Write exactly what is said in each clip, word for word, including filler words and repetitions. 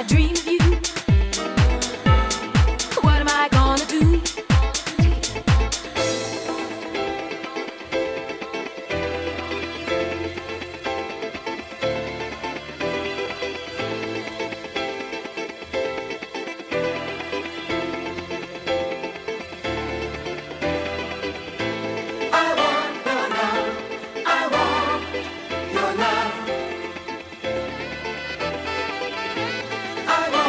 dream of you. What am I gonna do? I want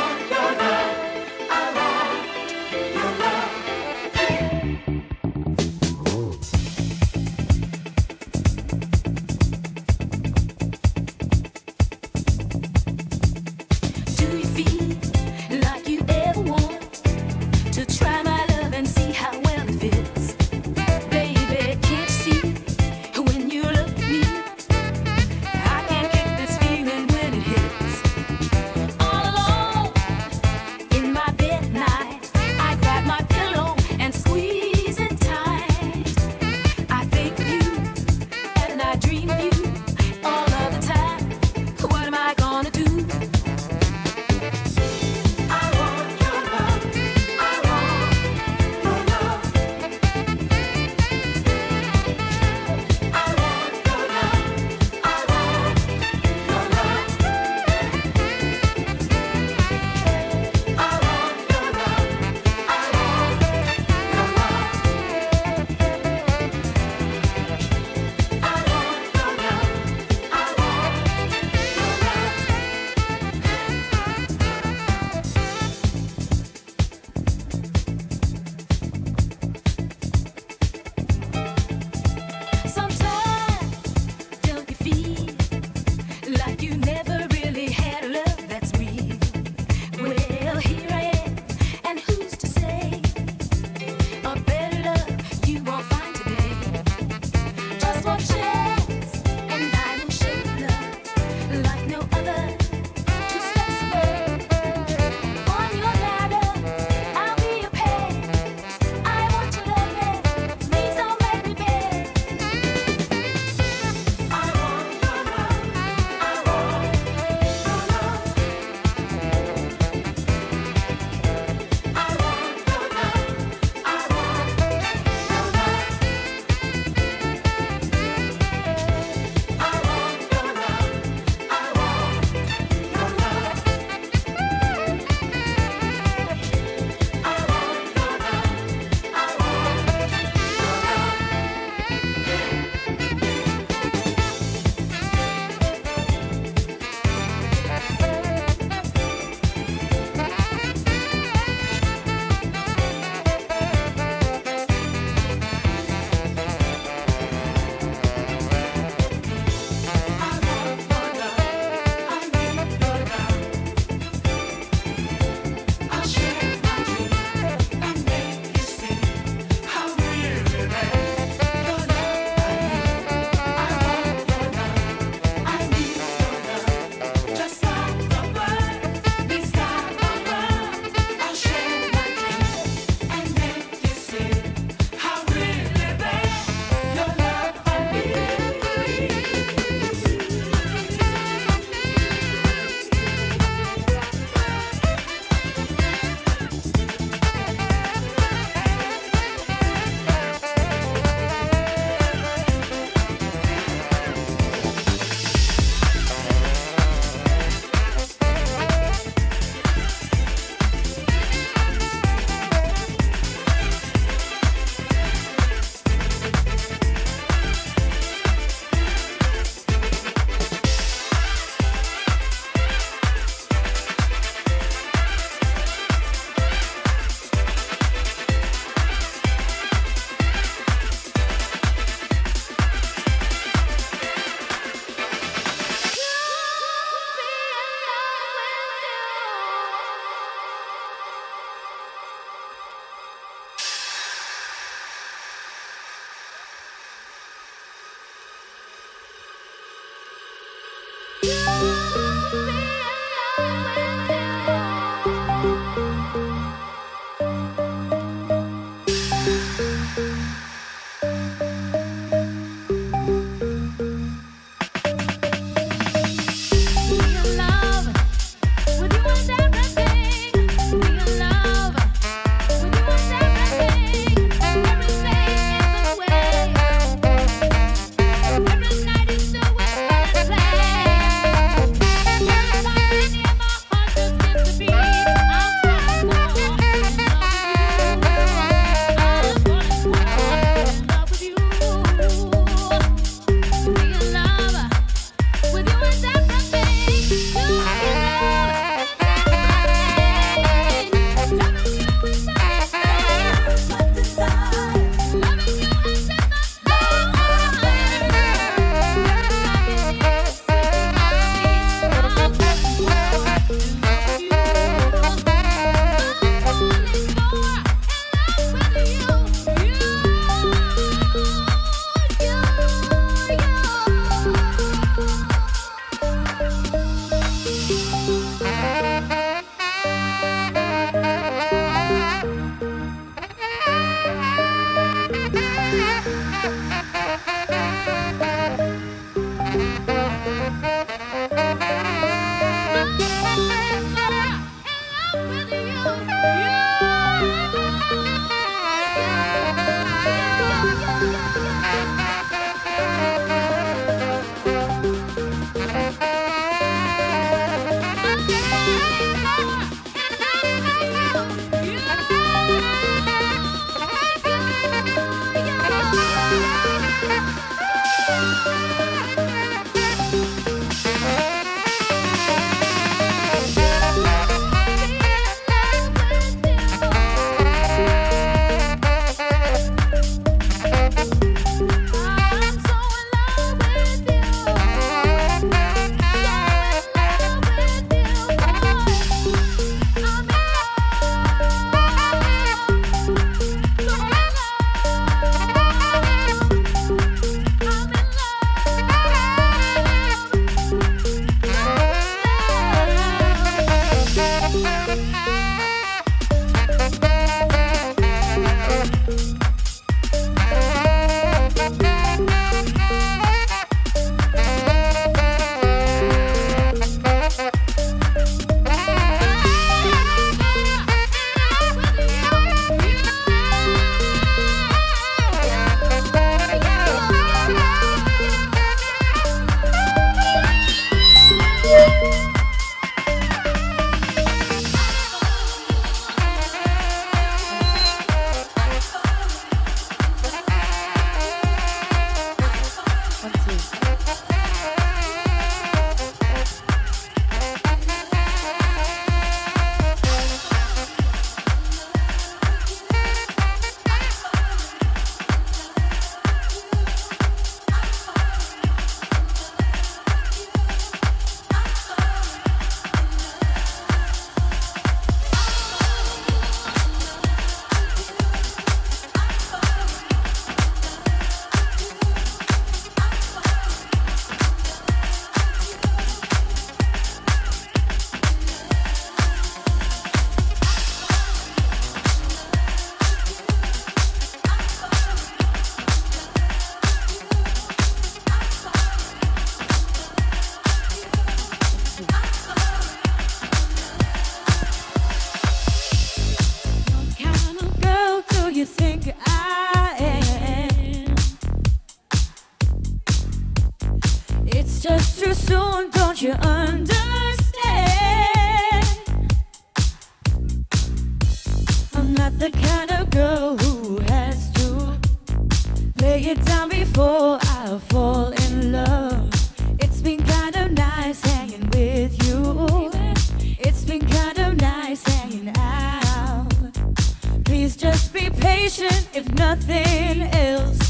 motivation, if nothing else.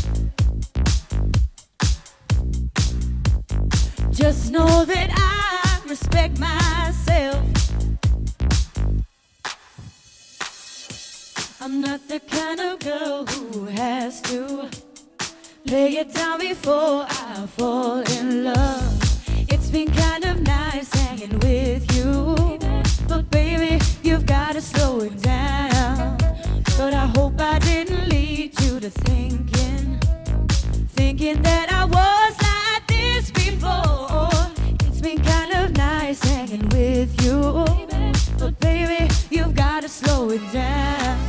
Just know that I respect myself. I'm not the kind of girl who has to lay it down before I fall in love. It's been kind of nice hanging with you, but baby, you've got to slow it down. But I hope I didn't lead you to thinking, thinking that I was like this before. It's been kind of nice hanging with you, but baby, you've got to slow it down.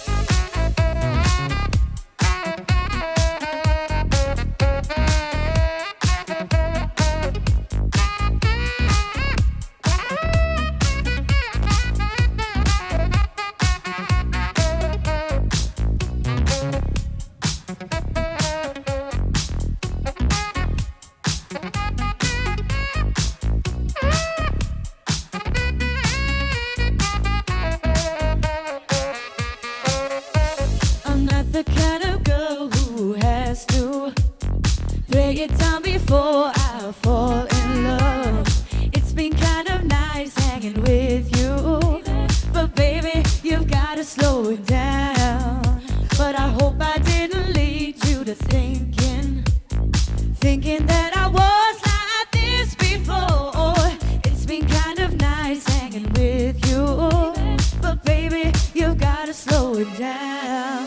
Before I fall in love, it's been kind of nice hanging with you, but baby, you've got to slow it down. But I hope I didn't lead you to thinking, thinking that I was like this before. It's been kind of nice hanging with you, but baby, you've got to slow it down.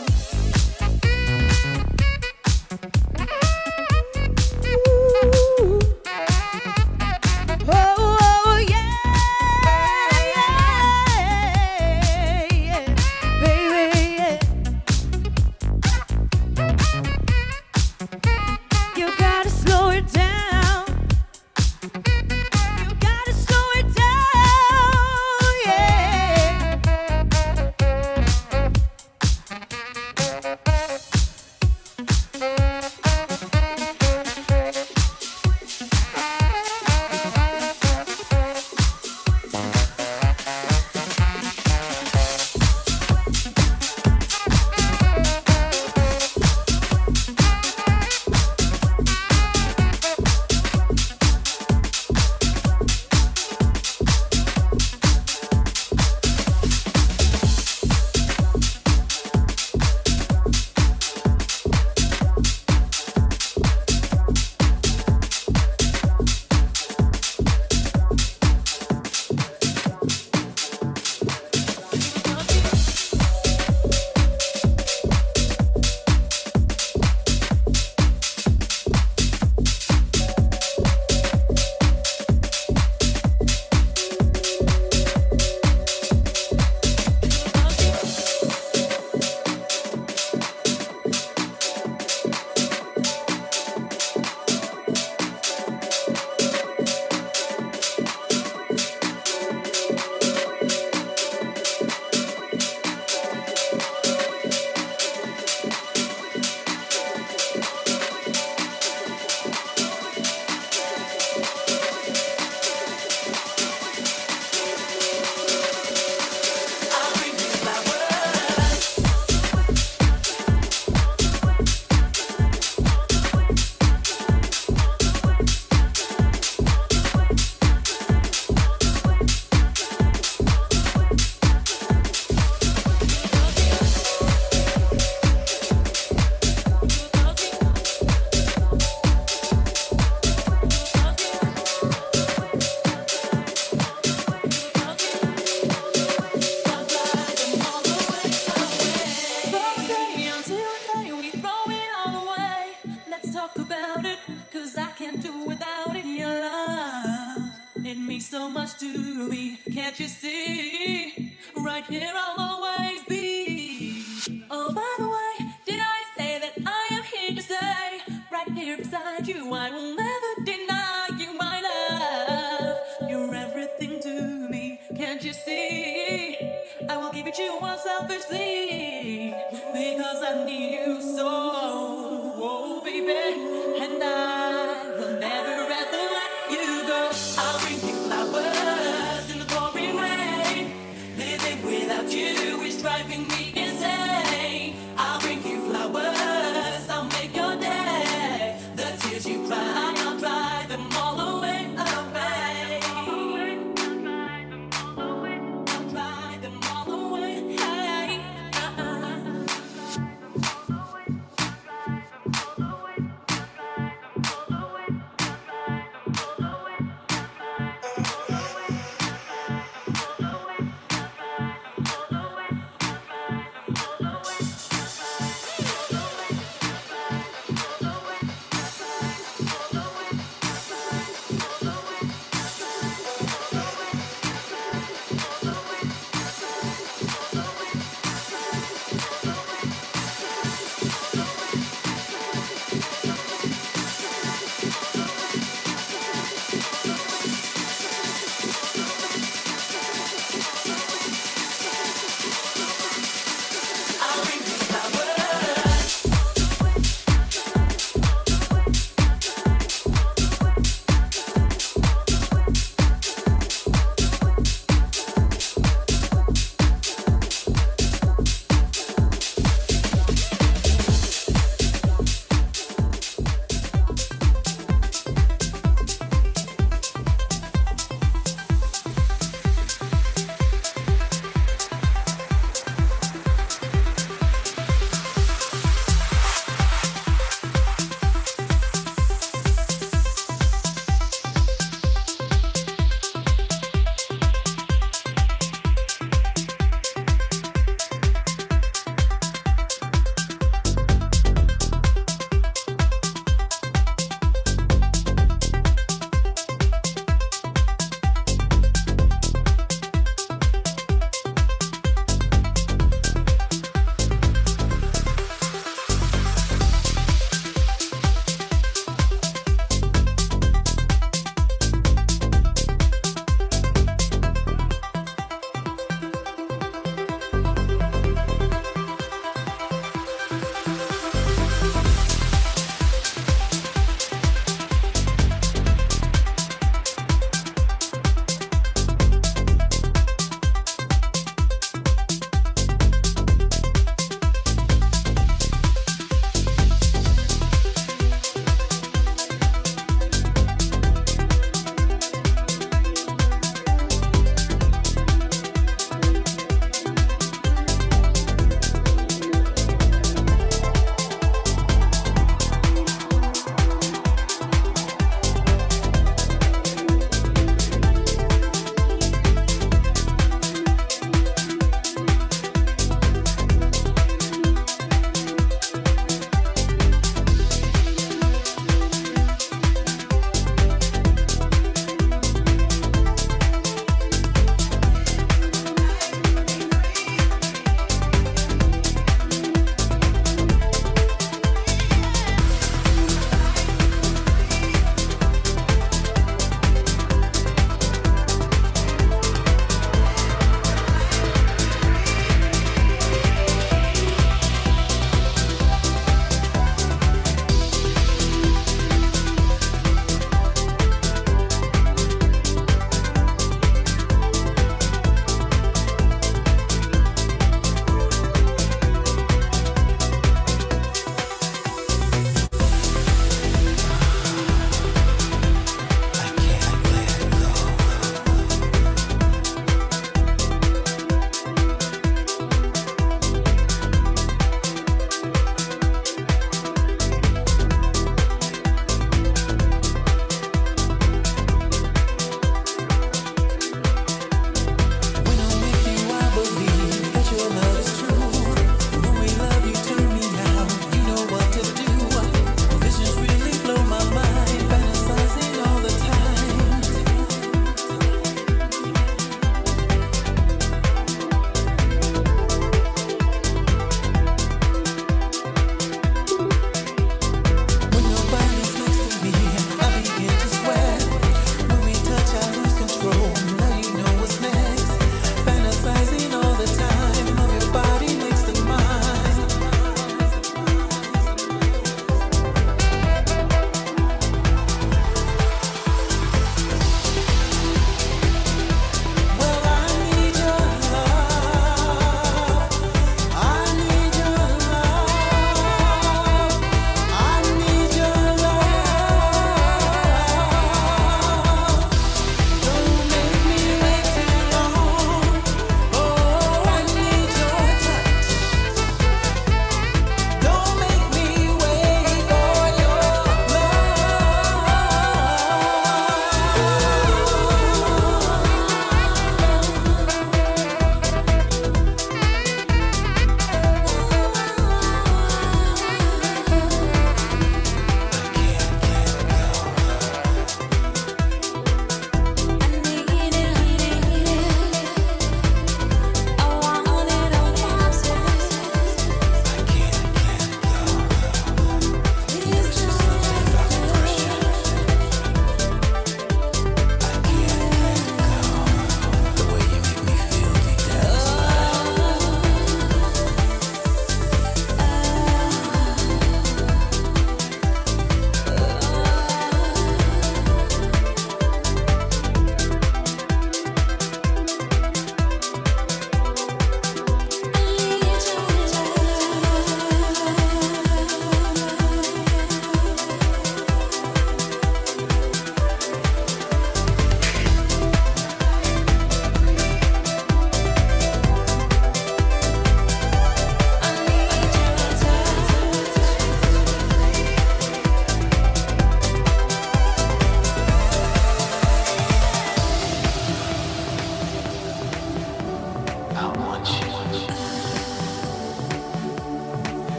Without you is driving me insane. I'll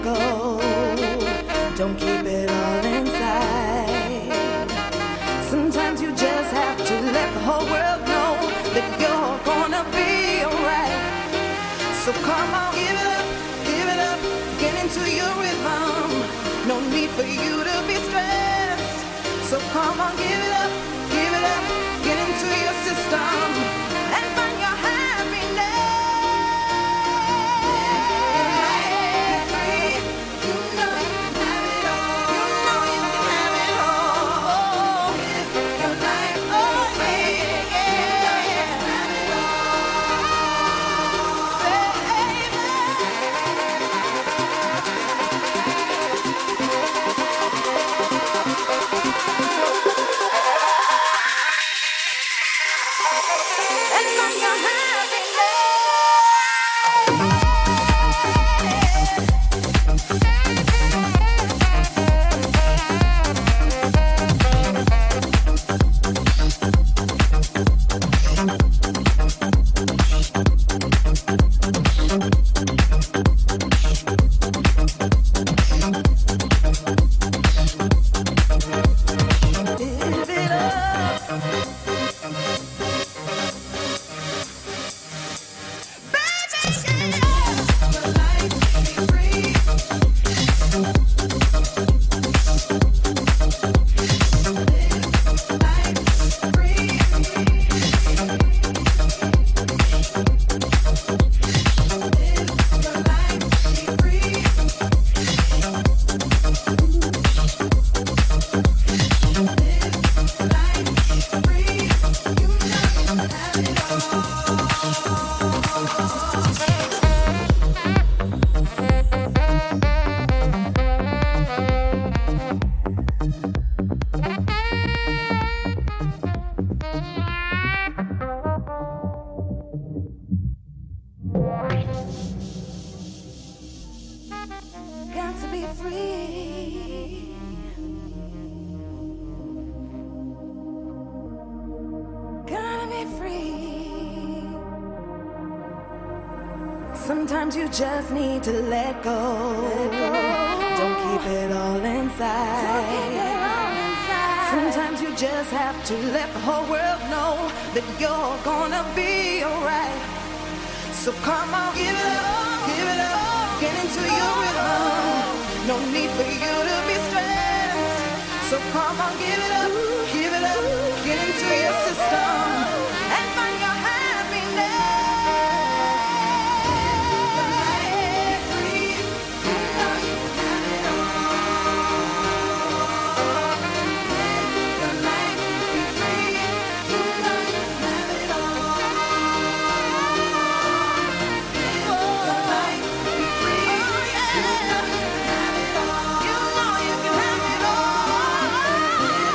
go. Don't keep it all inside. Sometimes you just have to let the whole world know that you're gonna be alright. So come on, give it up, give it up, get into your rhythm. No need for you to be stressed. So come on, give it up, give it up, get into your system and find your happiness. Got to be free. Gotta be free. Sometimes you just need to let go. Let go. Don't keep it all inside. Don't keep it all inside. Sometimes you just have to let the whole world know that you're gonna be alright. So come on, give it up, give it up, get into your rhythm. No need for you to be stressed. So come on, give it up, give it up, get into your system and find your happiness. Free, you know you can have it all. Let your life be free, you know you can have it all. Let your life be free, you know you can have it all. You know you can have it all.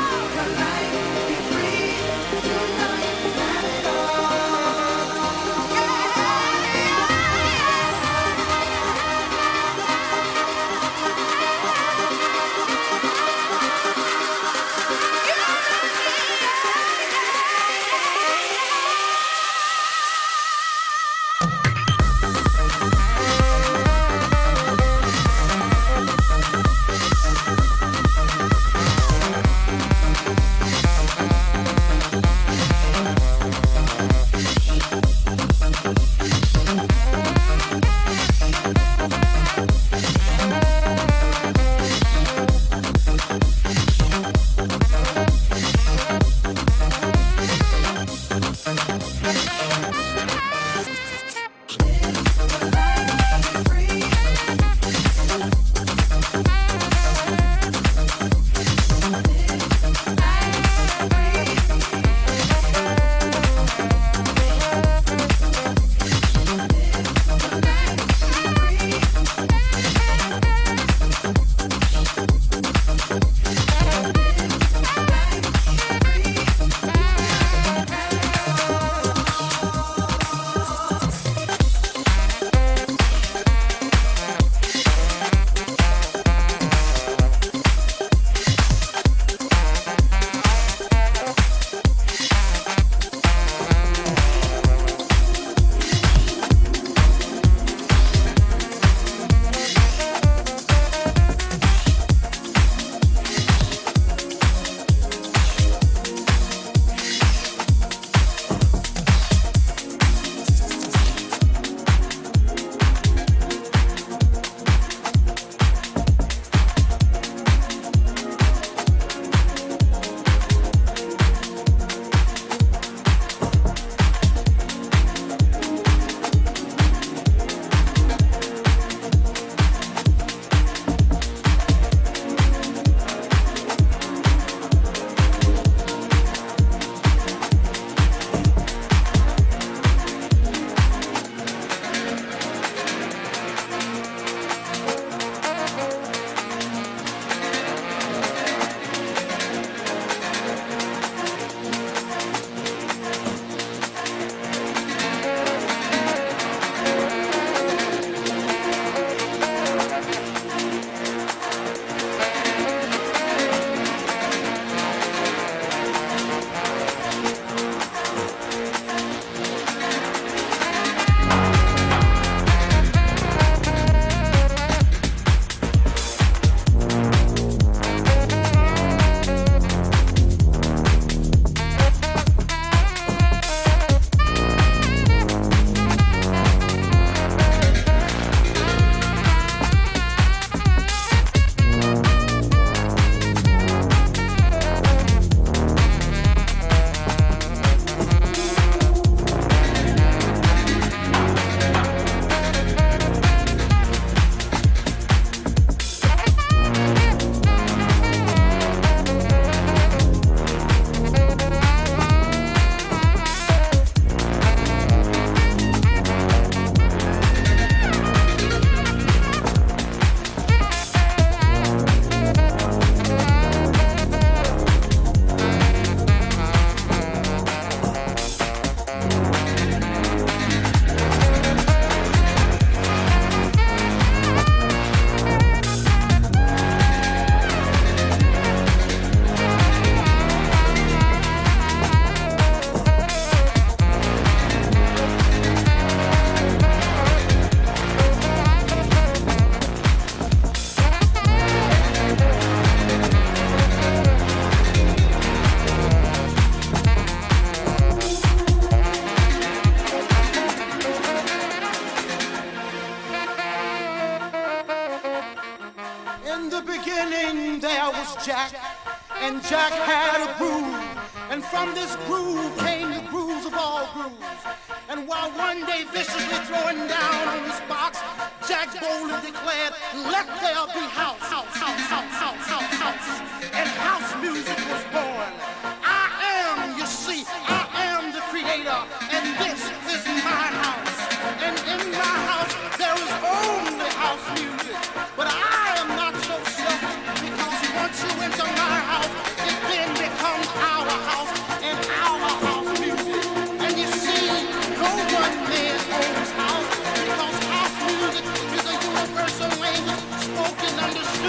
In the beginning there was Jack, and Jack had a groove, and from this groove came the grooves of all grooves. And while one day viciously throwing down on his box, Jack boldly declared, "Let there be house, house, house, house, house, house, house." And house music was born. I am, you see, I am the creator, and this is my house. And in my house there is only house music. But I am not so selfish, because once you enter my house, it then becomes our house and our house music. And you see, no one man owns house, because house music is a universal language spoken, understood,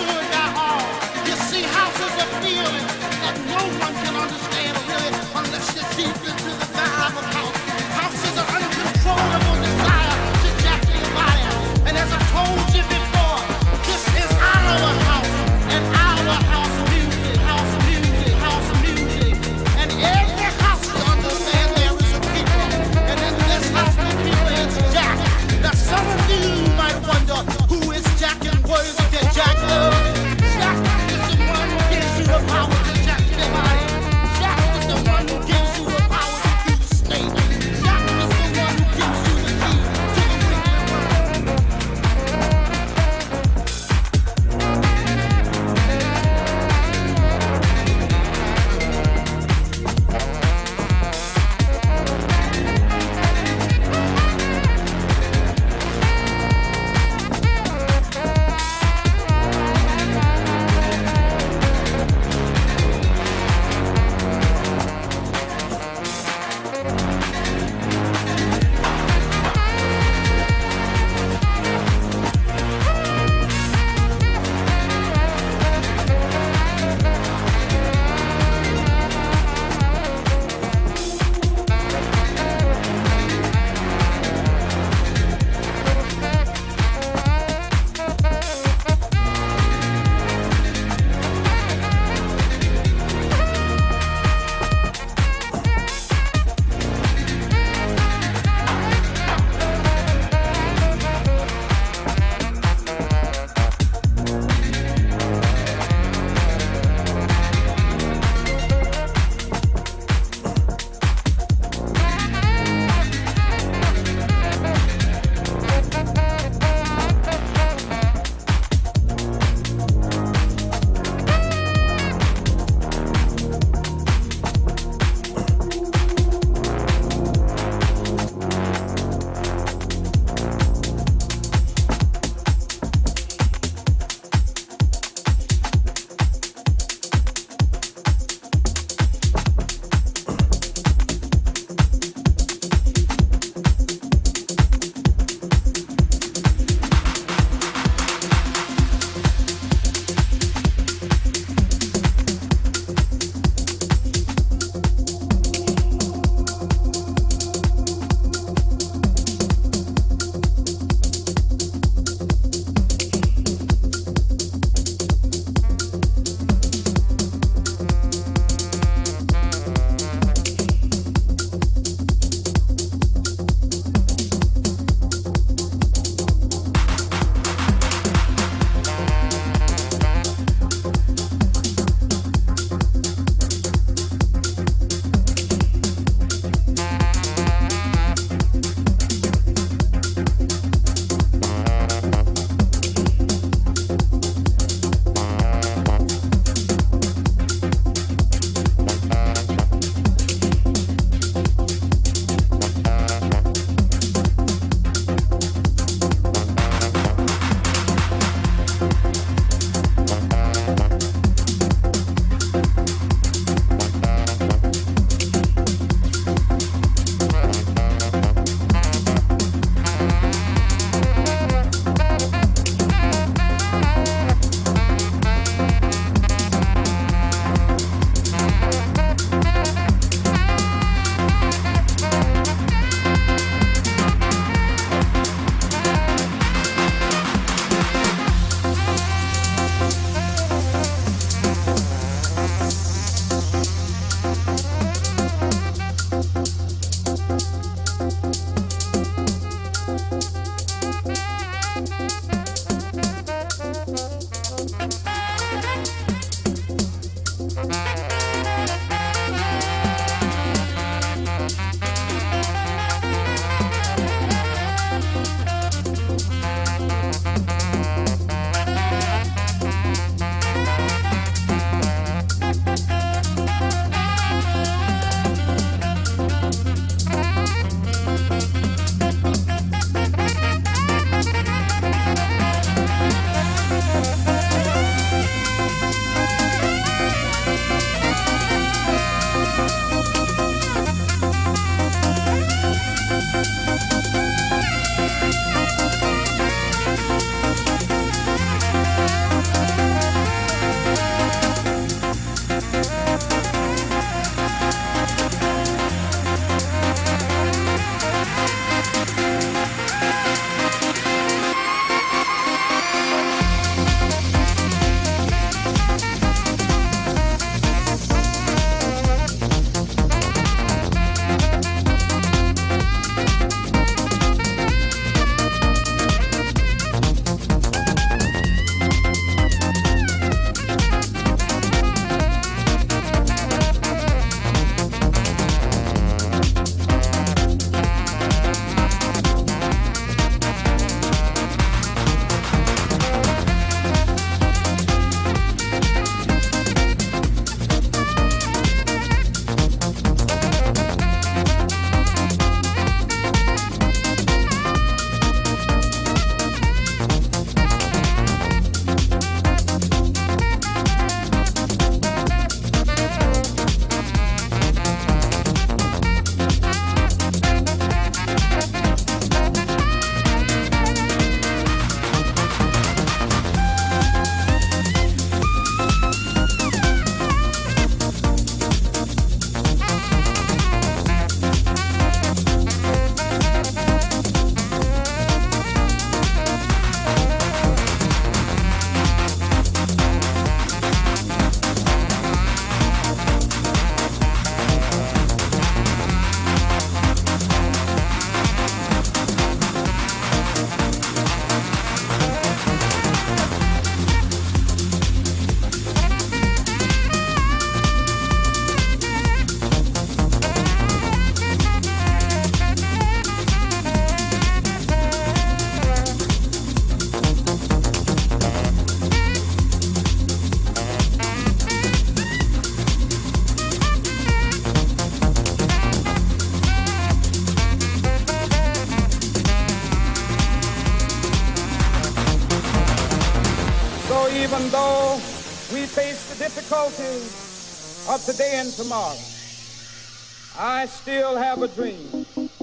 even though we face the difficulties of today and tomorrow, I still have a dream.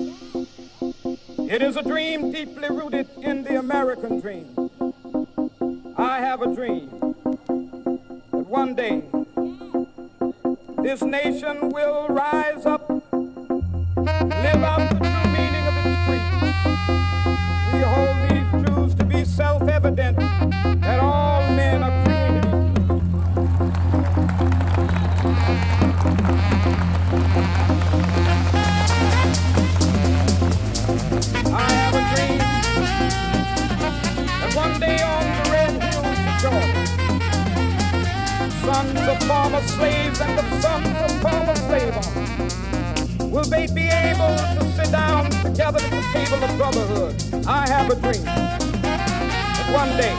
It is a dream deeply rooted in the American dream. I have a dream that one day this nation will rise up, live out the true meaning of its creed. We hold these truths to be self-evident, that all men are created equal. I have a dream that one day on the red hills of Georgia, sons of former slaves and the sons of former slave owners, will they be able to sit down together at the table of brotherhood? I have a dream that one day,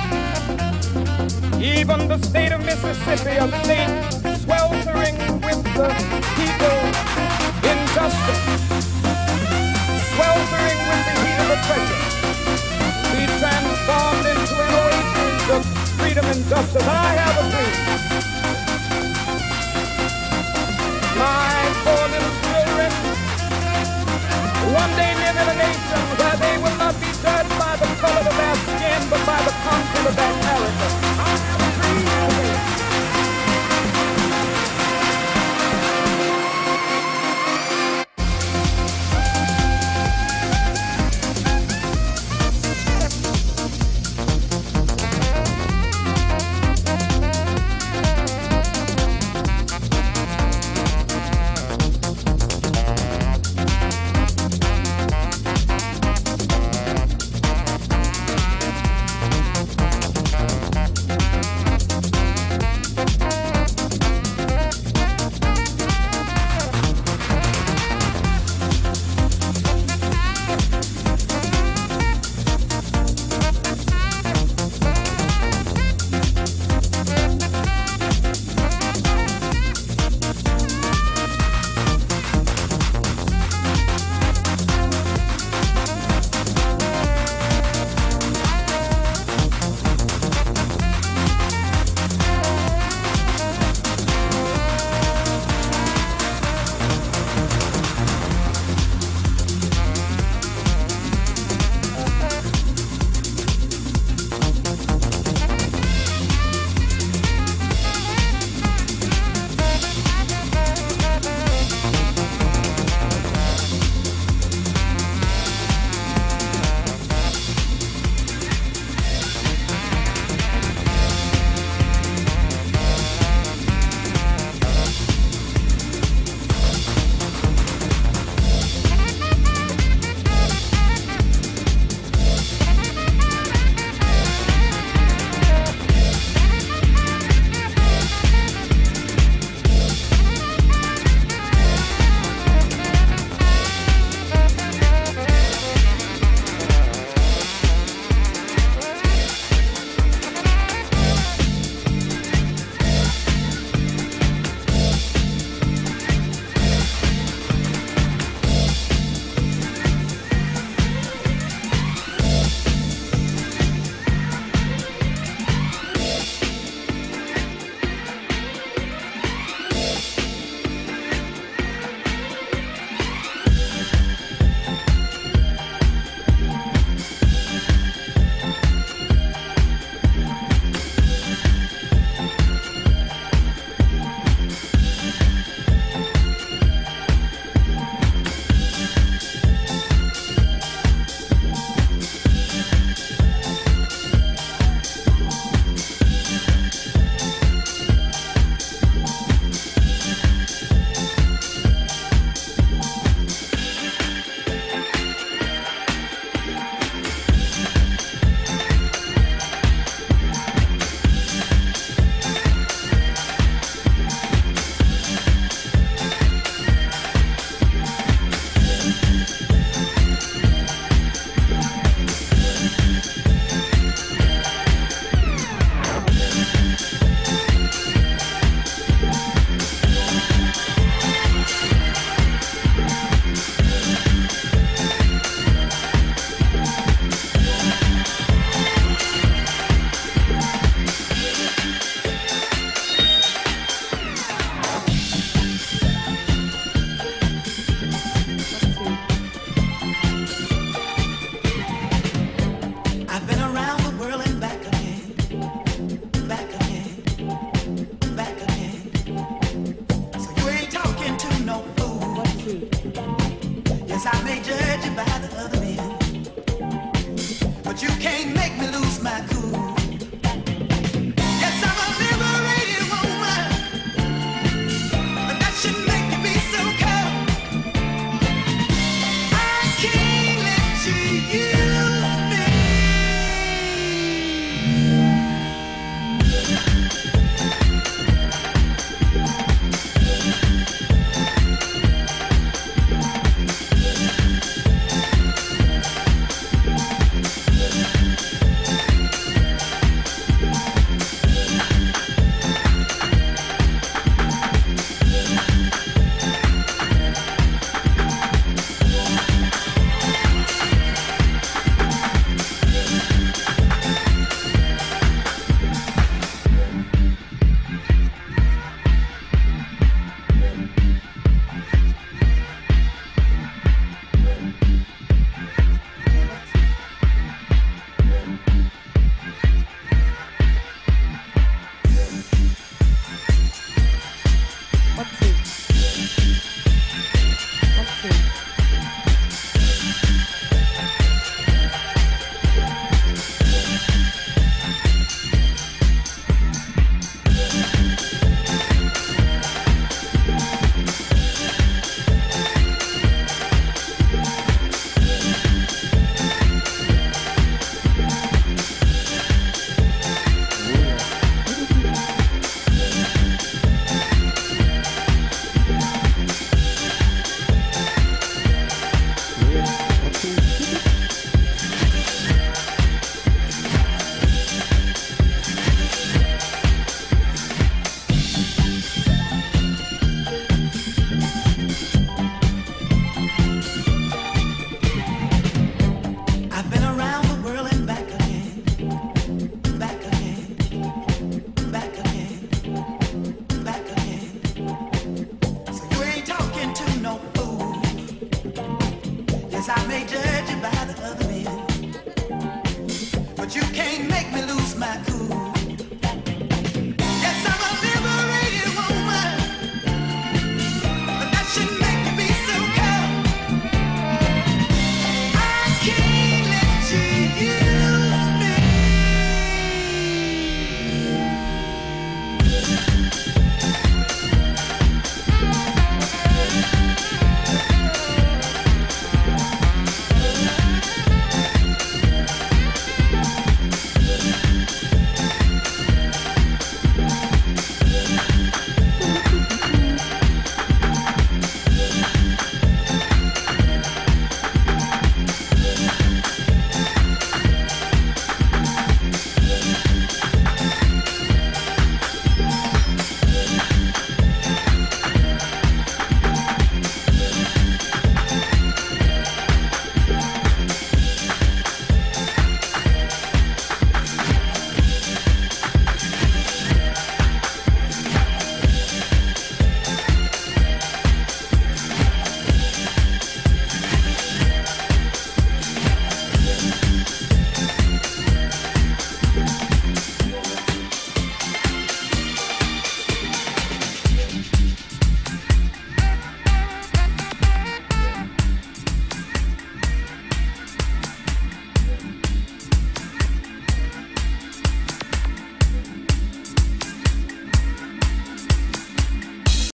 even the state of Mississippi, a state sweltering with the people's injustice, sweltering with the heat of oppression, be transformed into an oasis of freedom and justice. I have a dream. My four little children one day live in a nation